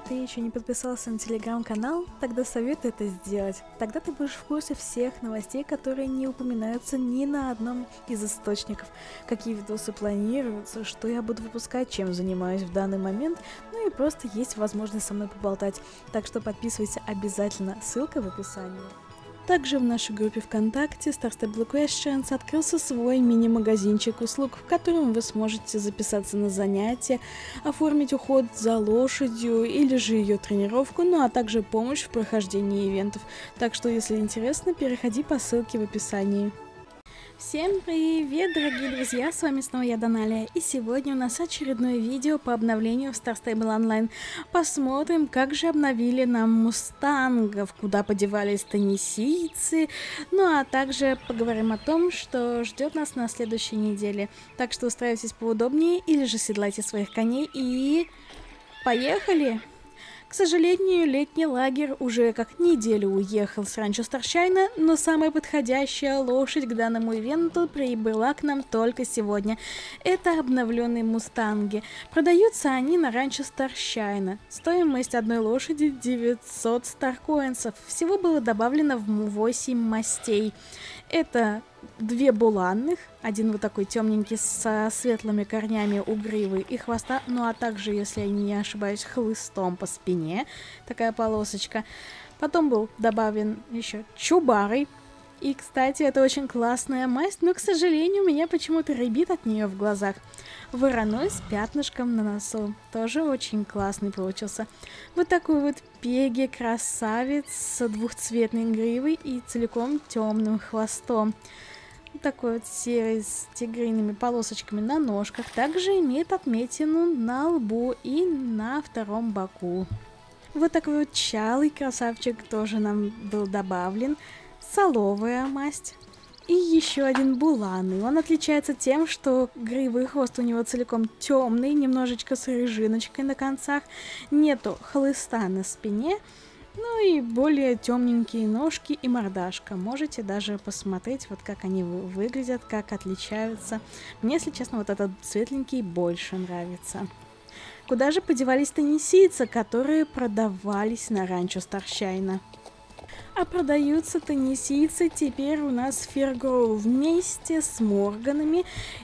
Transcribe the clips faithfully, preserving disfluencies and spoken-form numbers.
ты еще не подписался на телеграм-канал, тогда советую это сделать. Тогда ты будешь в курсе всех новостей, которые не упоминаются ни на одном из источников. Какие видосы планируются, что я буду выпускать, чем занимаюсь в данный момент, ну и просто есть возможность со мной поболтать. Так что подписывайся обязательно, ссылка в описании. Также в нашей группе ВКонтакте Star Stable Questions открылся свой мини-магазинчик услуг, в котором вы сможете записаться на занятия, оформить уход за лошадью или же ее тренировку, ну а также помощь в прохождении ивентов. Так что, если интересно, переходи по ссылке в описании. Всем привет, дорогие друзья, с вами снова я, Даналия, и сегодня у нас очередное видео по обновлению в Star Stable Online. Посмотрим, как же обновили нам мустангов, куда подевались теннессийцы, ну а также поговорим о том, что ждет нас на следующей неделе. Так что устраивайтесь поудобнее или же седлайте своих коней и... поехали! К сожалению, летний лагерь уже как неделю уехал с ранчо Старшайна, но самая подходящая лошадь к данному ивенту прибыла к нам только сегодня. Это обновленные мустанги. Продаются они на ранчо Старшайна. Стоимость одной лошади девятьсот старкоинсов. Всего было добавлено в восемь мастей. Это две буланных, один вот такой темненький со светлыми корнями у гривы и хвоста, ну а также, если я не ошибаюсь, хлыстом по спине, такая полосочка. Потом был добавлен еще чубарый. И, кстати, это очень классная масть, но, к сожалению, меня почему-то рябит от нее в глазах. Вороной с пятнышком на носу. Тоже очень классный получился. Вот такой вот пеги-красавец с двухцветной гривой и целиком темным хвостом. Вот такой вот серый с тигриными полосочками на ножках. Также имеет отметину на лбу и на втором боку. Вот такой вот чалый красавчик тоже нам был добавлен. Соловая масть. И еще один буланный. Он отличается тем, что грива и хвост у него целиком темный, немножечко с рыжиночкой на концах. Нету хлыста на спине. Ну и более темненькие ножки и мордашка. Можете даже посмотреть, вот как они выглядят, как отличаются. Мне, если честно, вот этот светленький больше нравится. Куда же подевались теннессийцы, которые продавались на ранчо Старшайна? А продаются теннессийцы теперь у нас в Фиргроу вместе с морганами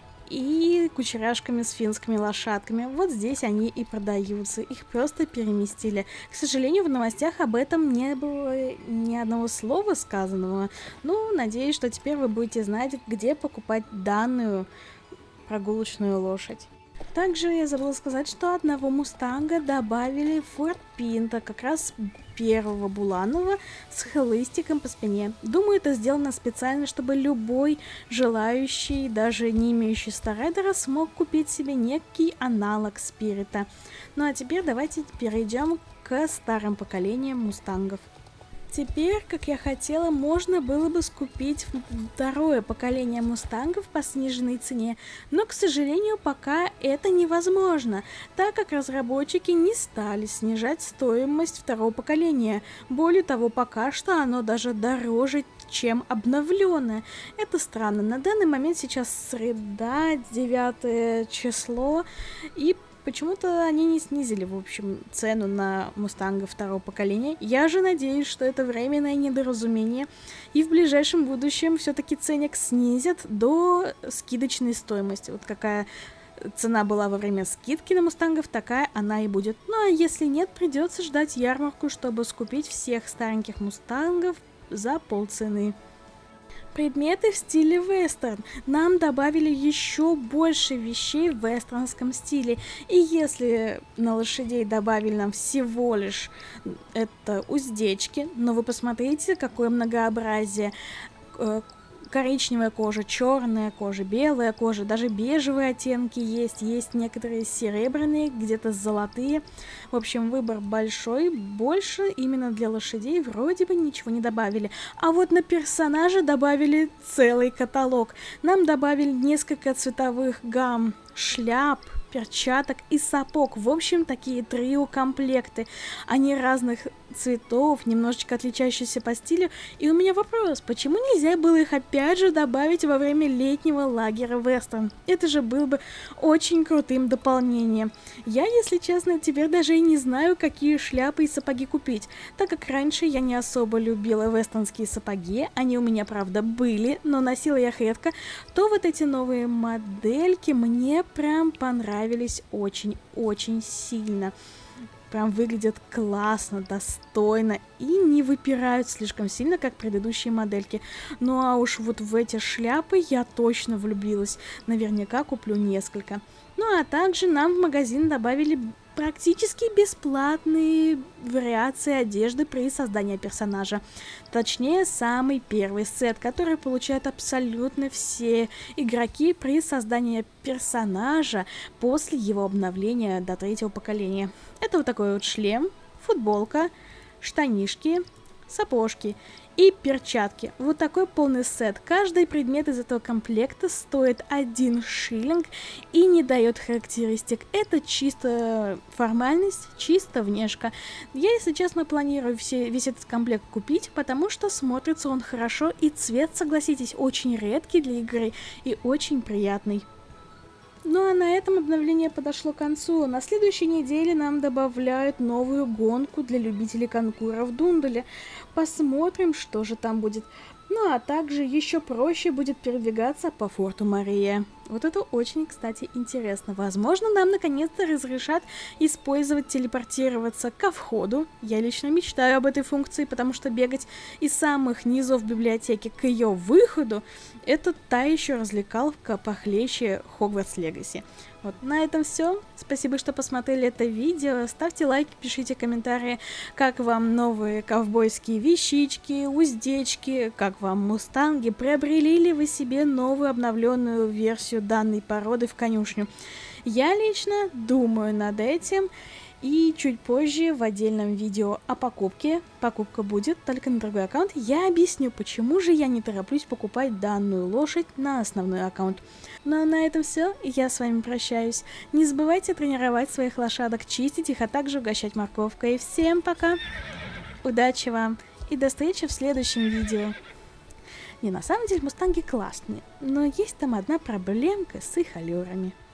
и кучеряшками с финскими лошадками. Вот здесь они и продаются, их просто переместили. К сожалению, в новостях об этом не было ни одного слова сказанного. Ну, надеюсь, что теперь вы будете знать, где покупать данную прогулочную лошадь. Также я забыла сказать, что одного мустанга добавили в Форт Пинто, как раз первого буланого с хлыстиком по спине. Думаю, это сделано специально, чтобы любой желающий, даже не имеющий старайдера, смог купить себе некий аналог спирита. Ну а теперь давайте перейдем к старым поколениям мустангов. Теперь, как я хотела, можно было бы скупить второе поколение мустангов по сниженной цене, но, к сожалению, пока это невозможно, так как разработчики не стали снижать стоимость второго поколения. Более того, пока что оно даже дороже, чем обновленное. Это странно. На данный момент сейчас среда, девятое число, и почему-то они не снизили, в общем, цену на мустанга второго поколения. Я же надеюсь, что это временное недоразумение, и в ближайшем будущем все-таки ценник снизят до скидочной стоимости. Вот какая цена была во время скидки на мустангов, такая она и будет. Ну а если нет, придется ждать ярмарку, чтобы скупить всех стареньких мустангов за полцены. Предметы в стиле вестерн. Нам добавили еще больше вещей в вестернском стиле. И если на лошадей добавили нам всего лишь это уздечки, но вы посмотрите, какое многообразие. Коричневая кожа, черная кожа, белая кожа, даже бежевые оттенки есть, есть некоторые серебряные, где-то золотые. В общем, выбор большой, больше именно для лошадей вроде бы ничего не добавили. А вот на персонажа добавили целый каталог. Нам добавили несколько цветовых гамм шляп, перчаток и сапог. В общем, такие трио комплекты. Они разных цветов, немножечко отличающихся по стилю. И у меня вопрос, почему нельзя было их опять же добавить во время летнего лагеря Вестерн? Это же было бы очень крутым дополнением. Я, если честно, теперь даже и не знаю, какие шляпы и сапоги купить, так как раньше я не особо любила вестернские сапоги, они у меня, правда, были, но носила я их редко, то вот эти новые модельки мне прям понравились очень-очень сильно. Прям выглядят классно, достойно и не выпирают слишком сильно, как предыдущие модельки. Ну а уж вот в эти шляпы я точно влюбилась. Наверняка куплю несколько. Ну а также нам в магазин добавили практически бесплатные вариации одежды при создании персонажа. Точнее, самый первый сет, который получают абсолютно все игроки при создании персонажа после его обновления до третьего поколения. Это вот такой вот шлем, футболка, штанишки, сапожки и перчатки. Вот такой полный сет. Каждый предмет из этого комплекта стоит один шиллинг и не дает характеристик. Это чисто формальность, чисто внешка. Я, если честно, планирую все, весь этот комплект купить, потому что смотрится он хорошо, и цвет, согласитесь, очень редкий для игры и очень приятный. Ну а на этом обновление подошло к концу. На следующей неделе нам добавляют новую гонку для любителей конкура в Дундуле. Посмотрим, что же там будет. Ну а также еще проще будет передвигаться по форту Мария. Вот это очень, кстати, интересно. Возможно, нам наконец-то разрешат использовать телепортироваться ко входу. Я лично мечтаю об этой функции, потому что бегать из самых низов библиотеки к ее выходу — это та еще развлекалка похлеще Хогвартс Легаси. Вот, на этом все. Спасибо, что посмотрели это видео. Ставьте лайки, пишите комментарии, как вам новые ковбойские вещички, уздечки, как вам мустанги, приобрели ли вы себе новую обновленную версию данной породы в конюшню. Я лично думаю над этим, и чуть позже в отдельном видео о покупке, покупка будет только на другой аккаунт, я объясню, почему же я не тороплюсь покупать данную лошадь на основной аккаунт. Ну а на этом все, я с вами прощаюсь. Не забывайте тренировать своих лошадок, чистить их, а также угощать морковкой. И всем пока, удачи вам и до встречи в следующем видео. Не, на самом деле мустанги классные, но есть там одна проблемка с их аллюрами.